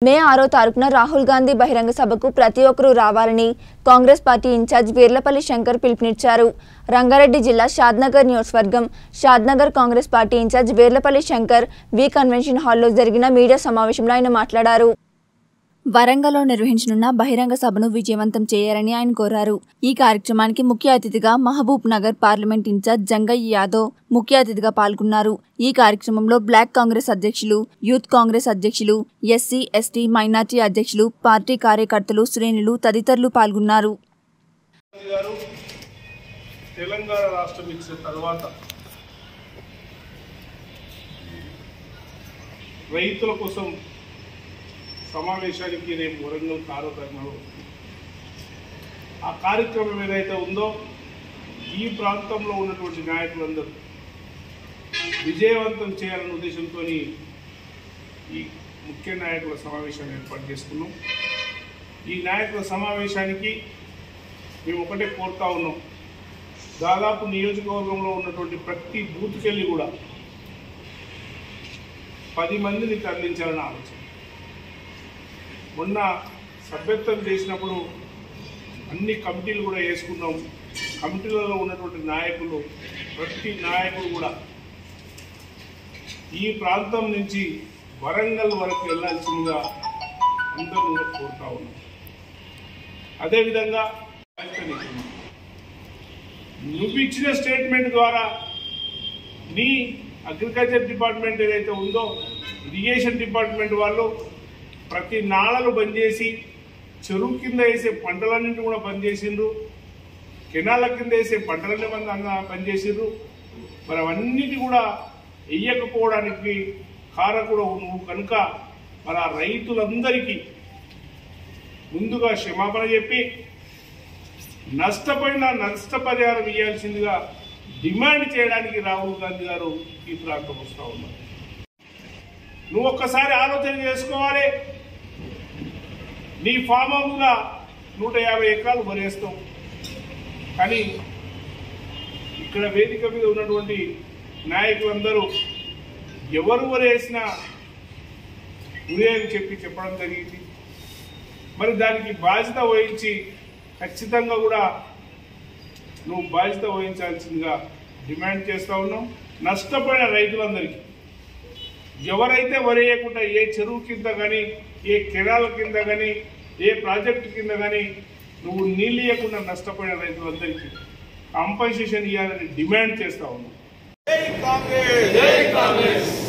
మే 6వ తారీఖున రాహుల్ గాంధీ బహిరంగ సభకు ప్రతి ఒక్కరూ రావాలని కాంగ్రెస్ పార్టీ ఇన్ఛార్జ్ వీర్లపల్లి శంకర్ పిలుపునిచ్చారు. రంగారెడ్డి జిల్లా షాద్నగర్ నియోజకవర్గం Shadnagar Congress party in-charge Veerlapally Shankar V convention హాల్లో జరిగిన మీడియా సమావేశంలో ఆయన మాట్లాడారు. వరంగల్లో నిర్వహించనున్న బహిరంగ సభను విజయవంతం చేయాలని ఆయన కోరారు. ఈ కార్యక్రమానికి ముఖ్య అతిథిగా మహబూబ్ నగర్ పార్లమెంట్ ఇన్ఛార్జ్ జంగయ్య యాదవ్ ముఖ్య అతిథిగా పాల్గొన్నారు. ఈ కార్యక్రమంలో బ్లాక్ కాంగ్రెస్ అధ్యక్షులు, యూత్ కాంగ్రెస్ అధ్యక్షులు, ఎస్సీ, ఎస్టీ, మైనార్టీ అధ్యక్షులు, పార్టీ కార్యకర్తలు, శ్రేణులు తదితరులు పాల్గొన్నారు. తెలంగాణ రాష్ట్రం ఇచ్చిన తర్వాత రైతుల కోసం సమావేశానికి రేపు వరంగల్ 6వ తారీఖున ఆ కార్యక్రమం ఏదైతే ఉందో ఈ ప్రాంతంలో ఉన్నటువంటి నాయకులందరూ విజయవంతం చేయాలనే ఉద్దేశంతో ఈ ముఖ్య నాయకుల సమావేశాన్ని ఏర్పాటు చేసుకున్నాం. ఈ నాయకుల సమావేశానికి మేము ఒకటే కోరుతా ఉన్నాం, దాదాపు నియోజకవర్గంలో ఉన్నటువంటి ప్రతి బూత్కెళ్ళి కూడా 10 మందిని తరలించాలని ఆలోచన. మొన్న సభ్యత్వం చేసినప్పుడు అన్ని కమిటీలు కూడా వేసుకున్నాం. కమిటీలలో ఉన్నటువంటి నాయకులు, ప్రతి నాయకుడు కూడా ఈ ప్రాంతం నుంచి వరంగల్ వరకు వెళ్ళాల్సిందిగా అందరూ కూడా కోరుతా ఉన్నాం. అదేవిధంగా నువ్వు ఇచ్చిన స్టేట్మెంట్ ద్వారా నీ అగ్రికల్చర్ డిపార్ట్మెంట్ ఏదైతే ఉందో ఇరిగేషన్ డిపార్ట్మెంట్ వాళ్ళు ప్రతి నాళలు బంద్ చేసి చెరువు కింద వేసే పంటలన్నింటినీ కూడా బంద్ చేసిండ్రు, కెనాల కింద వేసే పంటలన్నీ బంద్ చేసిండ్రు. మరి అవన్నిటి కూడా వేయకపోవడానికి కారకుడు నువ్వు కనుక మరి ఆ రైతులందరికీ ముందుగా క్షమాపణ చెప్పి నష్టపోయిన నష్టపరిహారం ఇవ్వాల్సిందిగా డిమాండ్ చేయడానికి రాహుల్ గాంధీ గారు ఈ ప్రాంతం వస్తూ ఉన్నారు. నువ్వు ఒక్కసారి ఆలోచన చేసుకోవాలి. నీ ఫామ్ హౌస్గా 150 ఎకరాలు వరేస్తావు, కానీ ఇక్కడ వేదిక మీద ఉన్నటువంటి నాయకులందరూ ఎవరు వరేసినా ఉరే అని చెప్పడం జరిగింది. మరి దానికి బాధ్యత వహించి ఖచ్చితంగా కూడా నువ్వు బాధ్యత వహించాల్సిందిగా డిమాండ్ చేస్తూ ఉన్నాం. నష్టపోయిన రైతులందరికీ ఎవరైతే వరేయకుండా ఏ చెరువు కింద కానీ, ఏ కెనాల కింద కానీ, ఏ ప్రాజెక్టు కింద కానీ నువ్వు నీళ్ళు ఇవ్వకుండా నష్టపోయిన రైతులందరికీ కాంపన్సేషన్ ఇవ్వాలని డిమాండ్ చేస్తూ ఉన్నాం. జై కాంగ్రెస్, జై కాంగ్రెస్.